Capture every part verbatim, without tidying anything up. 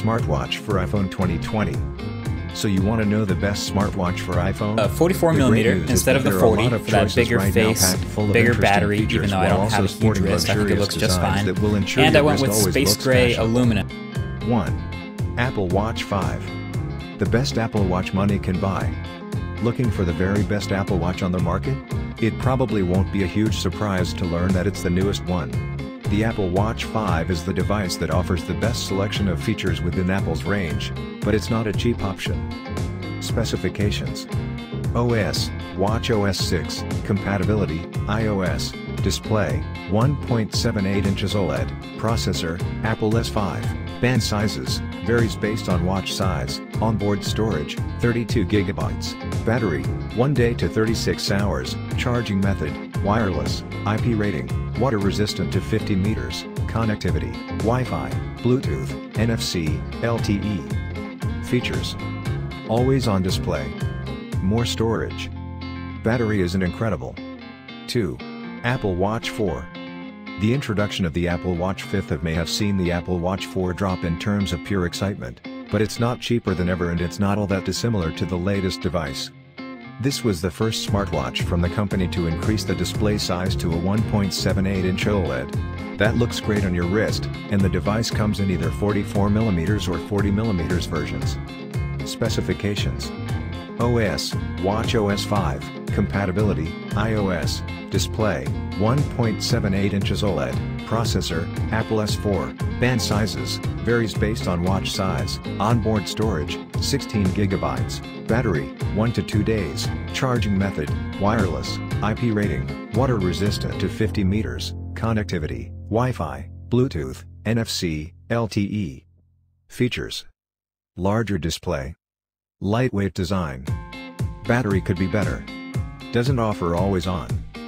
smartwatch for iPhone twenty twenty. So you want to know the best smartwatch for iPhone? Uh, forty-four millimeter instead of the forty for that bigger right face, bigger battery, even though I don't have a huge wrist, I think it looks just fine. And I went with space gray aluminum. one. Apple Watch five. The best Apple Watch money can buy. Looking for the very best Apple Watch on the market? It probably won't be a huge surprise to learn that it's the newest one. The Apple Watch five is the device that offers the best selection of features within Apple's range, but it's not a cheap option. Specifications: O S, watchOS six, compatibility, iOS, display, one point seven eight inches OLED, processor, Apple S five, band sizes, varies based on watch size, onboard storage, thirty-two gigabytes, battery, one day to thirty-six hours, charging method, wireless, I P rating, water resistant to fifty meters, connectivity, Wi-Fi, Bluetooth, N F C, L T E. Features: always on display, more storage, battery isn't incredible. two. Apple Watch four. The introduction of the Apple Watch fifth of May have seen the Apple Watch four drop in terms of pure excitement, but it's not cheaper than ever and it's not all that dissimilar to the latest device. This was the first smartwatch from the company to increase the display size to a one point seven eight inch OLED. That looks great on your wrist, and the device comes in either forty-four millimeter or forty millimeter versions. Specifications: O S, watchOS five, compatibility, iOS, display, one point seven eight inches OLED, processor, Apple S four, band sizes, varies based on watch size, onboard storage, sixteen gigabytes, battery, one to two days, charging method, wireless, I P rating, water resistant to fifty meters, connectivity, Wi-Fi, Bluetooth, N F C, L T E. Features: larger display, lightweight design, battery could be better, doesn't offer always on.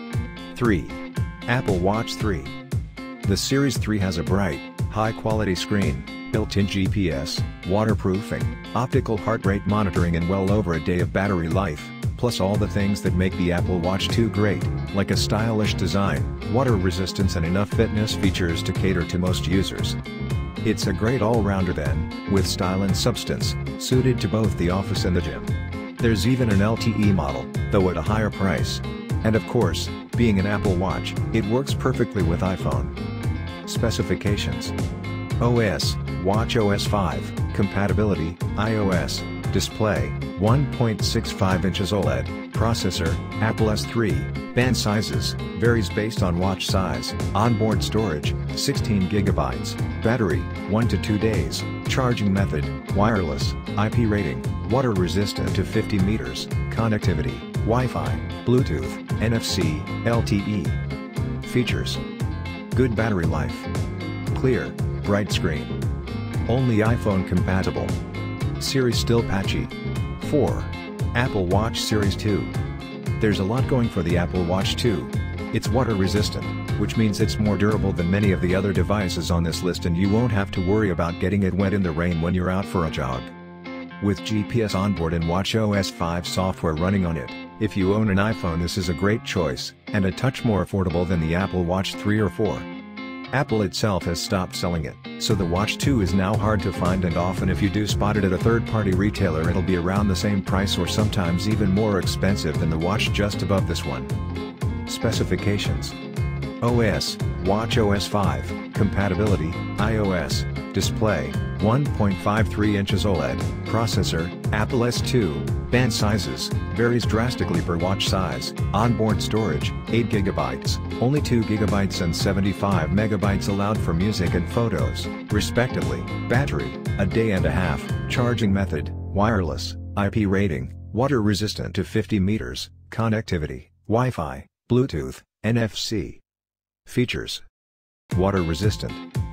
three. Apple Watch three. The Series three has a bright, high-quality screen, built-in G P S, waterproofing, optical heart rate monitoring and well over a day of battery life, plus all the things that make the Apple Watch two great, like a stylish design, water resistance and enough fitness features to cater to most users. It's a great all-rounder then, with style and substance, suited to both the office and the gym. There's even an L T E model, though at a higher price. And of course, being an Apple Watch, it works perfectly with iPhone. Specifications: O S, watchOS five, compatibility, iOS, display, one point six five inches OLED, processor, Apple S three, band sizes, varies based on watch size, onboard storage, sixteen gigabytes, battery, one to two days, charging method, wireless, I P rating, water resistant to fifty meters, connectivity, Wi-Fi, Bluetooth, N F C, L T E. Features: good battery life, clear, bright screen, only iPhone compatible, Series still patchy. four. Apple Watch Series two. There's a lot going for the Apple Watch two. It's water resistant, which means it's more durable than many of the other devices on this list and you won't have to worry about getting it wet in the rain when you're out for a jog. With G P S onboard and watchOS five software running on it, if you own an iPhone this is a great choice, and a touch more affordable than the Apple Watch three or four. Apple itself has stopped selling it, so the Watch two is now hard to find and often if you do spot it at a third-party retailer it'll be around the same price or sometimes even more expensive than the watch just above this one. Specifications: O S, watchOS five, compatibility, iOS, display, one point five three inches OLED, processor, Apple S two, band sizes, varies drastically per watch size, onboard storage, eight gigabytes, only two gigabytes and seventy-five megabytes allowed for music and photos, respectively, battery, a day and a half, charging method, wireless, I P rating, water resistant to fifty meters, connectivity, Wi-Fi, Bluetooth, N F C. Features: water resistant,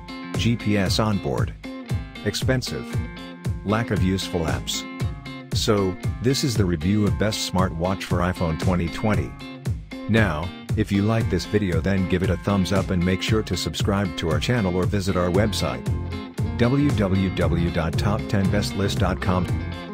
G P S onboard, expensive, lack of useful apps. So, this is the review of best smartwatch for iPhone twenty twenty. Now, if you like this video then give it a thumbs up and make sure to subscribe to our channel or visit our website w w w dot top ten best list dot com.